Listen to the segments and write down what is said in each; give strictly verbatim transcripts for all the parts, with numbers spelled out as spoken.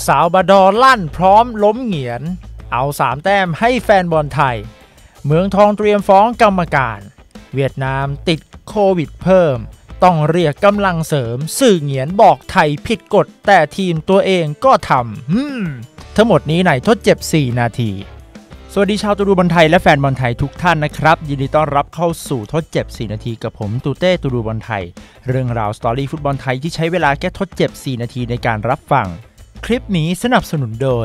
ซาลบาดอร์ลั่นพร้อมล้มเหงียนเอาสามแต้มให้แฟนบอลไทยเมืองทองเตรียมฟ้องกรรมการเวียดนามติดโควิดเพิ่มต้องเรียกกำลังเสริมสื่อเหงียนบอกไทยผิดกฎแต่ทีมตัวเองก็ทำทั้งหมดนี้ในทดเจ็บสี่นาทีสวัสดีชาวตูดูบอลไทยและแฟนบอลไทยทุกท่านนะครับยินดีต้อนรับเข้าสู่ทดเจ็บสี่นาทีกับผมตูเต้ตูดูบอลไทยเรื่องราวสตอรี่ฟุตบอลไทยที่ใช้เวลาแค่ทดเจ็บสี่นาทีในการรับฟังคลิปนี้สนับสนุนโดย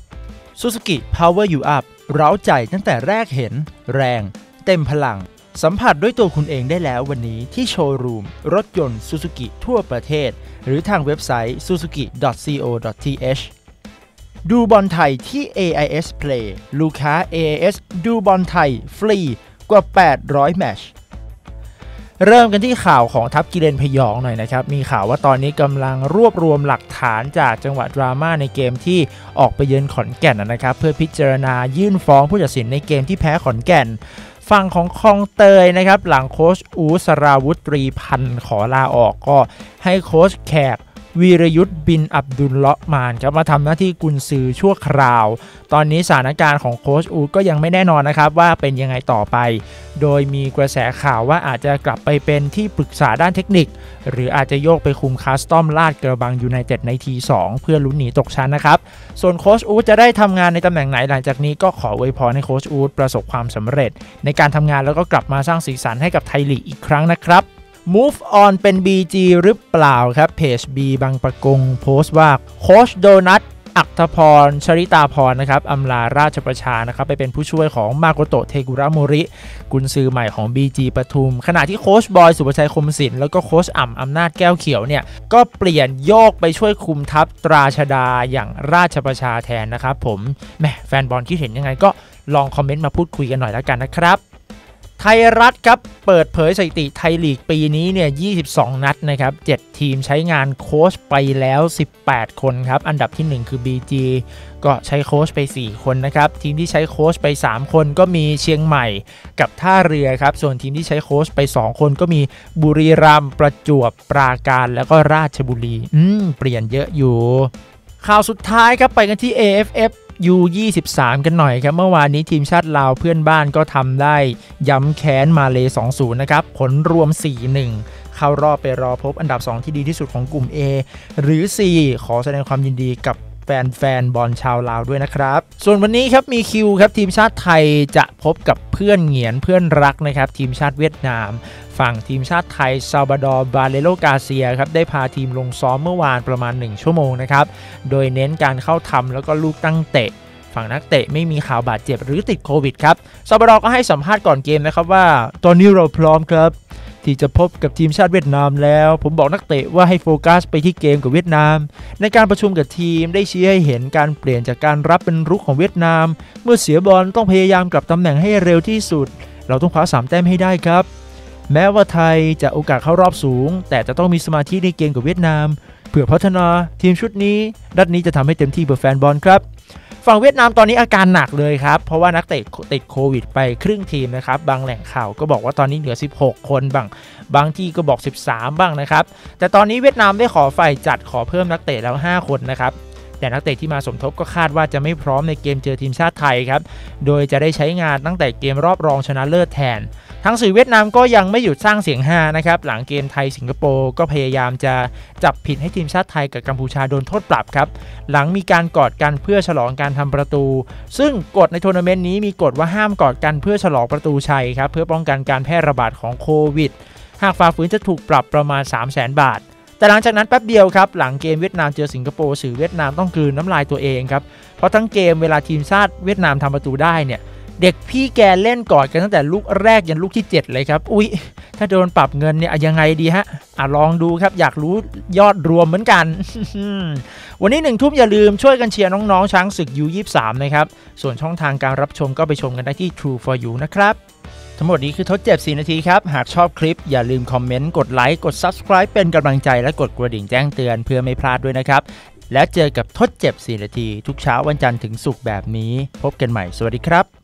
Suzuki Power You Up เร้าใจตั้งแต่แรกเห็นแรงเต็มพลังสัมผัสด้วยตัวคุณเองได้แล้ววันนี้ที่โชว์รูมรถยนต์ Suzuki ทั่วประเทศหรือทางเว็บไซต์ ซูซูกิ ดอท ซี โอ ดอท ที เอช ดูบอลไทยที่ เอ ไอ เอส Play ลูกค้า เอ ไอ เอส ดูบอลไทยฟรีกว่าแปดร้อยแมตช์เริ่มกันที่ข่าวของทัพกิเลนพยองหน่อยนะครับมีข่าวว่าตอนนี้กำลังรวบรวมหลักฐานจากจังหวะดราม่าในเกมที่ออกไปเยือนขอนแก่นนะครับเพื่อพิจารณายื่นฟ้องผู้ตัดสินในเกมที่แพ้ขอนแก่นฝั่งของคลองเตยนะครับหลังโค้ชอูสราวุธตรีพันธ์ขอลาออกก็ให้โค้ชแขกวีรยุทธบินอับดุลเลาะมานครับมาทำหน้าที่กุนซือชั่วคราวตอนนี้สถานการณ์ของโค้ชอูก็ยังไม่แน่นอนนะครับว่าเป็นยังไงต่อไปโดยมีกระแสข่าวว่าอาจจะกลับไปเป็นที่ปรึกษาด้านเทคนิคหรืออาจจะโยกไปคุมคัสตอมลาดกระบังยูไนเต็ดในทีสองเพื่อลุ้นหนีตกชั้นนะครับส่วนโค้ชอูจะได้ทำงานในตำแหน่งไหนหลังจากนี้ก็ขออวยพรให้โค้ชอูประสบความสำเร็จในการทำงานแล้วก็กลับมาสร้างสีสันให้กับไทยลีกอีกครั้งนะครับMove on เป็น บี จี หรือเปล่าครับเพจ B บางประกงโพสต์ว่าโค้ชโดนัทอัครพรชริตาพรนะครับอำลาราชประชานะครับไปเป็นผู้ช่วยของมาโกโตะเทกุระโมริกุนซือใหม่ของ บี จี ปทุมขณะที่โค้ชบอยสุภชัยคมศิลป์แล้วก็โค้ชอ่ำอำนาจแก้วเขียวเนี่ยก็เปลี่ยนโยกไปช่วยคุมทัพตราชดาอย่างราชประชาแทนนะครับผมแหมแฟนบอลคิดเห็นยังไงก็ลองคอมเมนต์มาพูดคุยกันหน่อยแล้วกันนะครับไทยรัฐครับเปิดเผยสถิติไทยลีกปีนี้เนี่ยยี่สิบสองนัดนะครับเจ็ดทีมใช้งานโค้ชไปแล้วสิบแปดคนครับอันดับที่หนึ่งคือ บี จี ก็ใช้โค้ชไปสี่คนนะครับทีมที่ใช้โค้ชไปสามคนก็มีเชียงใหม่กับท่าเรือครับส่วนทีมที่ใช้โค้ชไปสองคนก็มีบุรีรัมย์ประจวบปราการแล้วก็ราชบุรีอืมเปลี่ยนเยอะอยู่ข่าวสุดท้ายครับไปกันที่ เอ เอฟ เอฟยู ยี่สิบสาม กันหน่อยครับเมื่อวานนี้ทีมชาติลาวเพื่อนบ้านก็ทำได้ย้ำแค้นมาเล สองศูนย์ นะครับผลรวม สี่หนึ่ง เข้ารอบไปรอพบอันดับสองที่ดีที่สุดของกลุ่ม A หรือ C ขอแสดงความยินดีกับแฟนๆบอลชาวลาวด้วยนะครับส่วนวันนี้ครับมีคิวครับทีมชาติไทยจะพบกับเพื่อนเหงียนเพื่อนรักนะครับทีมชาติเวียดนามฝั่งทีมชาติไทยซาลบาดอร์บาเลโลกาเซียครับได้พาทีมลงซ้อมเมื่อวานประมาณหนึ่งชั่วโมงนะครับโดยเน้นการเข้าทำแล้วก็ลูกตั้งเตะฝั่งนักเตะไม่มีข่าวบาดเจ็บหรือติดโควิดครับซาบาดอก็ให้สัมภาษณ์ก่อนเกมนะครับว่าตอนนี้เราพร้อมครับที่จะพบกับทีมชาติเวียดนามแล้วผมบอกนักเตะว่าให้โฟกัสไปที่เกมกับเวียดนามในการประชุมกับทีมได้ชี้ให้เห็นการเปลี่ยนจากการรับเป็นรุกของเวียดนามเมื่อเสียบอลต้องพยายามกลับตำแหน่งให้เร็วที่สุดเราต้องคว้าสามแต้มให้ได้ครับแม้ว่าไทยจะโอกาสเข้ารอบสูงแต่จะต้องมีสมาธิในเกมกับเวียดนามเพื่อพัฒนาทีมชุดนี้นัดนี้จะทำให้เต็มที่เพื่อแฟนบอลครับฝั่งเวียดนามตอนนี้อาการหนักเลยครับเพราะว่านักเตะติดโควิดไปครึ่งทีมนะครับบางแหล่งข่าวก็บอกว่าตอนนี้เหลือสิบหกคนบ้างบางที่ก็บอกสิบสามบ้างนะครับแต่ตอนนี้เวียดนามได้ขอฝ่ายจัดขอเพิ่มนักเตะแล้วห้าคนนะครับแต่นักเตะที่มาสมทบก็คาดว่าจะไม่พร้อมในเกมเจอทีมชาติไทยครับโดยจะได้ใช้งานตั้งแต่เกมรอบรองชนะเลิศแทนทั้งสื่อเวียดนามก็ยังไม่หยุดสร้างเสียงฮานะครับหลังเกมไทยสิงคโปร์ก็พยายามจะจับผิดให้ทีมชาติไทยกับกัมพูชาโดนโทษปรับครับหลังมีการกอดกันเพื่อฉลองการทำประตูซึ่งกฎในทัวร์นาเมนต์นี้มีกฎว่าห้ามกอดกันเพื่อฉลองประตูชัยครับเพื่อป้องกันการแพร่ระบาดของโควิดหากฝ่าฝืนจะถูกปรับประมาณ สามแสน บาทแต่หลังจากนั้นแป๊บเดียวครับหลังเกมเวียดนามเจอสิงคโปร์สื่อเวียดนามต้องกลืนน้ำลายตัวเองครับเพราะทั้งเกมเวลาทีมชาติเวียดนามทำประตูได้เนี่ยเด็กพี่แกเล่นกอดกันตั้งแต่ลูกแรกยันลูกที่เจ็ดเลยครับอุ๊ยถ้าโดนปรับเงินเนี่ยยังไงดีฮะอ่ะลองดูครับอยากรู้ยอดรวมเหมือนกัน วันนี้หนึ่งทุ่มอย่าลืมช่วยกันเชียร์น้องๆช้างศึก ยู ยี่สิบสาม นะครับส่วนช่องทางการรับชมก็ไปชมกันได้ที่ True for You นะครับทั้งหมดนี้คือทดเจ็บสี่นาทีครับหากชอบคลิปอย่าลืมคอมเมนต์กดไลค์กด Subscribe เป็นกำลังใจและกดกระดิ่งแจ้งเตือนเพื่อไม่พลาดด้วยนะครับแล้วเจอกับทดเจ็บสี่นาทีทุกเช้าวันจันทร์ถึงศุกร์แบบนี้พบกันใหม่สวัสดีครับ